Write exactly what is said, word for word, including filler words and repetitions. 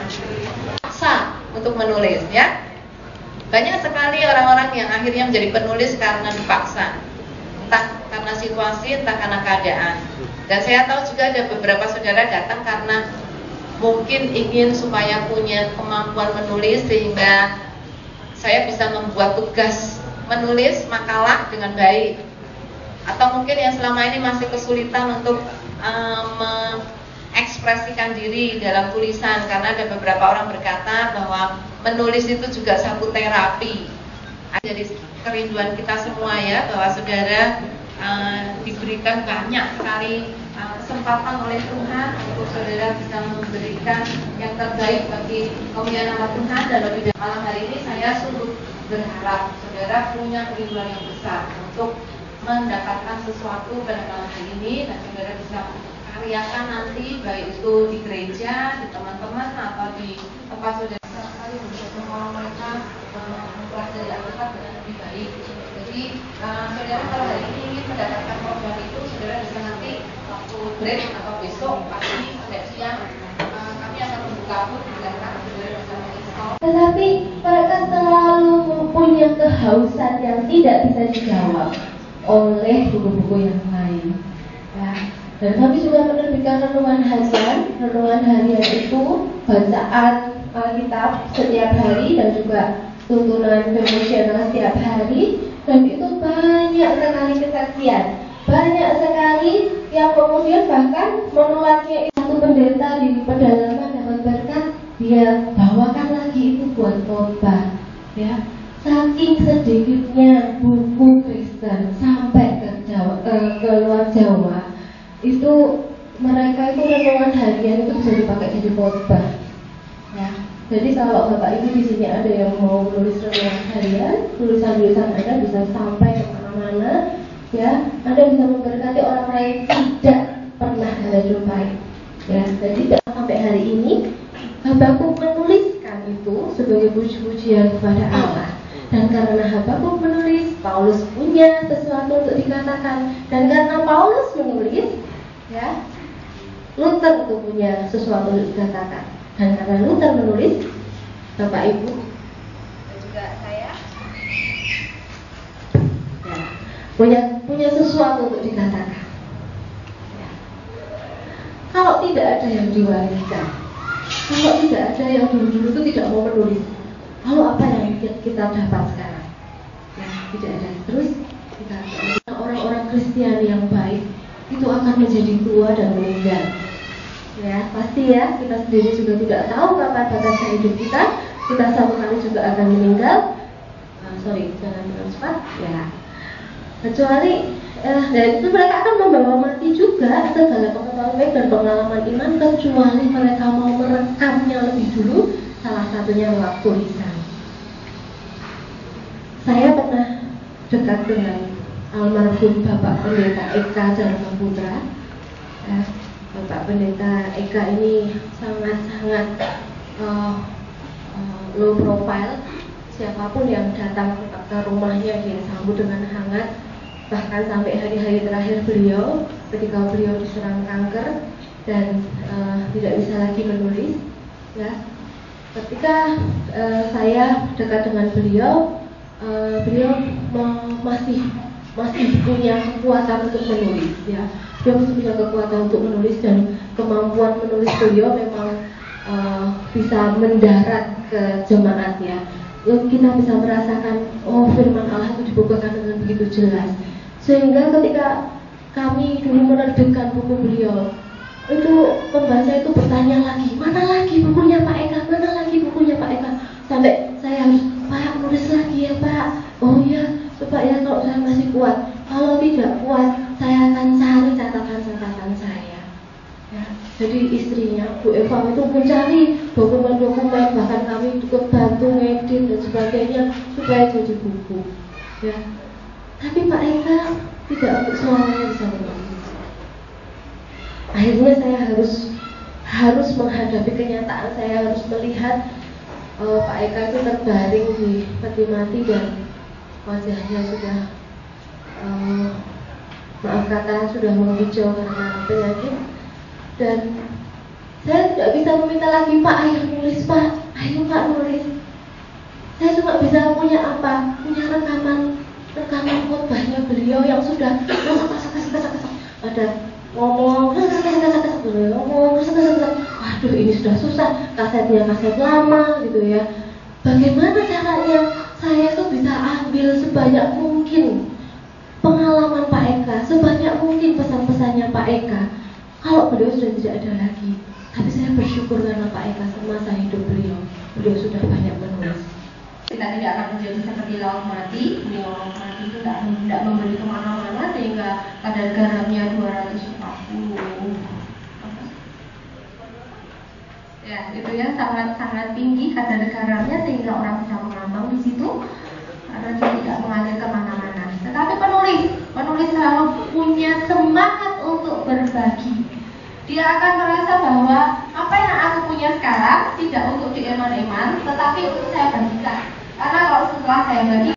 Paksa untuk menulis ya. Banyak sekali orang-orang yang akhirnya menjadi penulis karena dipaksa, entah karena situasi, entah karena keadaan. Dan saya tahu juga ada beberapa saudara datang karena mungkin ingin supaya punya kemampuan menulis sehingga saya bisa membuat tugas menulis makalah dengan baik. Atau mungkin yang selama ini masih kesulitan untuk um, mengekspresikan diri dalam tulisan, karena ada beberapa orang berkata bahwa menulis itu juga satu terapi. Jadi kerinduan kita semua ya, bahwa saudara uh, diberikan banyak sekali uh, kesempatan oleh Tuhan untuk saudara bisa memberikan yang terbaik bagi kemuliaan nama Tuhan. Dan lebih dari malam hari ini saya sungguh berharap saudara punya kerinduan yang besar untuk mendapatkan sesuatu pada malam hari ini, dan saudara bisa karyakan nanti, baik itu di gereja, di teman-teman, atau di tempat saudara sekali untuk semua mereka mempelajari Alkitab dengan lebih baik. Jadi uh, saudara kalau hari ini ingin mendapatkan program itu, saudara bisa nanti waktu break atau besok pagi pada siang uh, kami akan membuka pun silakan saudara bisa menginstall. Tetapi mereka selalu mempunyai kehausan yang tidak bisa dijawab oleh buku-buku yang lain ya. Dan kami juga menerbitkan renungan harian. Renungan harian itu bacaan Alkitab setiap hari dan juga tuntunan devosional setiap hari. Dan itu banyak sekali kesaksian, banyak sekali yang kemudian bahkan menularnya. Satu pendeta di pedalaman dapat berkat, dia bawakan lagi itu buat khotbah ya. Saking sedikitnya buku Kristen sampai ke Jawa, ke, ke luar Jawa, itu mereka itu renungan harian itu bisa dipakai jadi khotbah. Ya. Jadi kalau Bapak Ibu di sini ada yang mau menulis renungan harian, tulisan-tulisan Anda bisa sampai ke mana-mana, ya. Anda bisa memberkati orang lain tidak pernah Anda jumpai. Ya. Jadi sampai hari ini Habakuk menuliskan itu sebagai puji-pujian kepada Allah. Dan karena Habakuk menulis, Paulus punya sesuatu untuk dikatakan. Dan karena Paulus menulis, ya, Luther itu punya sesuatu untuk dikatakan. Dan karena Luther menulis, Bapak Ibu dan juga saya, ya, punya punya sesuatu untuk dikatakan. Ya. Kalau tidak ada yang diwariskan, kalau tidak ada yang dulu-dulu itu tidak mau menulis, lalu apa yang kita dapat sekarang? Ya, tidak ada. Terus kita orang-orang Kristiani yang baik itu akan menjadi tua dan meninggal. Ya, pasti ya, kita sendiri juga tidak tahu kapan batas hidup kita. Kita satu kali juga akan meninggal. Uh, sorry, jangan terlalu cepat. Ya, kecuali eh, dan itu mereka akan membawa mati juga segala pengetahuan dan pengalaman iman, kecuali mereka mau merekamnya lebih dulu. Salah satunya lewat tulisan. Saya pernah dekat dengan almarhum Bapak Pendeta Eka Dharma Putra. Ya, Bapak Pendeta Eka ini sangat-sangat uh, uh, low profile. Siapapun yang datang ke rumahnya dia sambut dengan hangat. Bahkan sampai hari-hari terakhir beliau, ketika beliau diserang kanker dan uh, tidak bisa lagi menulis, ya. Ketika uh, saya dekat dengan beliau, uh, beliau masih masih punya kekuatan untuk menulis, ya. Dia masih punya kekuatan untuk menulis, dan kemampuan menulis beliau memang uh, bisa mendarat ke jemaat, ya. Kita bisa merasakan, oh, firman Allah itu dibukakan dengan begitu jelas. Sehingga ketika kami dulu menerbitkan buku beliau, itu pembaca itu bertanya lagi, mana lagi bukunya Pak Eka, mana lagi bukunya Pak Eka, sampai saya harus, Pak, nulis lagi ya Pak. Oh iya, Pak ya, kalau saya masih kuat. Kalau tidak kuat, saya akan cari catatan-catatan saya. Ya, jadi istrinya Bu Eva itu mencari dokumen-dokumen, bahkan kami cukup bantu ngedit dan sebagainya supaya jadi buku. Ya, tapi Pak Eka tidak untuk semuanya bisa menulis. Akhirnya saya harus harus menghadapi kenyataan. Saya harus melihat uh, Pak Eka itu terbaring di peti mati dan wajahnya sudah uh, maaf kata sudah menghijau karena penyakit. Dan saya tidak bisa meminta lagi, Pak, ayo nulis nulis Pak, ayo Pak nulis. Saya cuma bisa punya apa? Punya rekaman rekaman khotbahnya beliau yang sudah ada ngomong ngomong waduh ini sudah susah, kasetnya kaset lama gitu ya. Bagaimana caranya saya tuh bisa ambil sebanyak mungkin pengalaman Pak Eka, sebanyak mungkin pesan-pesannya Pak Eka kalau beliau sudah tidak ada lagi. Tapi saya bersyukur karena Pak Eka semasa hidup beliau, beliau sudah banyak menulis. Kita tidak akan menjadi seperti laut mati. Laut mati itu tidak, tidak memberi kemana-mana sehingga kadar garamnya dua ratus empat puluh. Ya, itu ya sangat-sangat tinggi kadar garamnya sehingga orang bisa mengambang di situ karena dia tidak mengalir kemana-mana. Tetapi penulis, penulis selalu punya semangat untuk berbagi. Dia akan merasa bahwa apa yang aku punya sekarang tidak untuk dieman-eman, tetapi untuk saya bagikan. Karena kalau setelah saya bagi